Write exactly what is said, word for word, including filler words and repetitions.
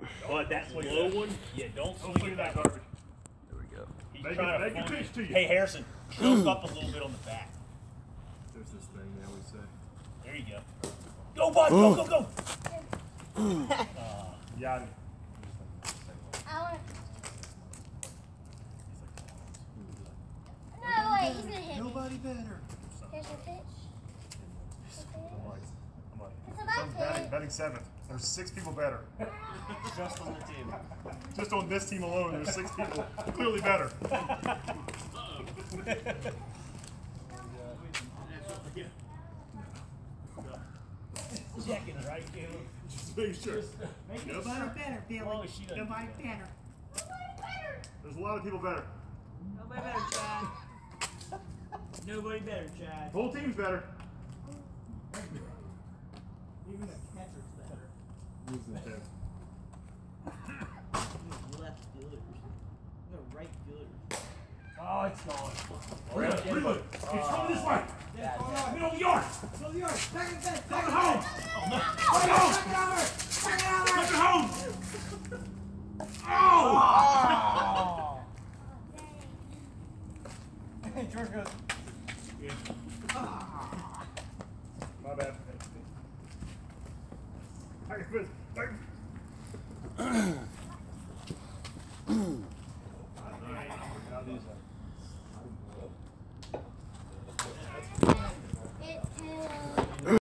But that low one, yeah, don't swing that garbage. There we go. He's Make trying it, to make it pitch to you. Hey, Harrison, tilt up a little bit on the back. There's this thing they always say. There you go. Go, bud, go, go, go. uh, yeah. No way, he's gonna hit me. Nobody better. Here's your pitch. I'm like, I'm like, It's a bad someone's batting, pitch. batting seventh. There's six people better. just on the team. Just on this team alone, there's six people clearly better. Checking, right, Caleb? Just make sure. Nobody better, Billy. Oh, she doesn't Nobody do better. There's a lot of people better. Nobody better, Chad. Nobody better, Chad. The whole team's better. Even the catcher's better. Who's the catcher? Left fielders. No, right fielders. Oh, it's gone. Reload, reload. It's coming this way. Middle of the yard. Middle of the yard. Back in bed. Take it home. Take it home. Back it over. Take it home. Oh! Hey, George goes. Yeah. My bad. I can finish.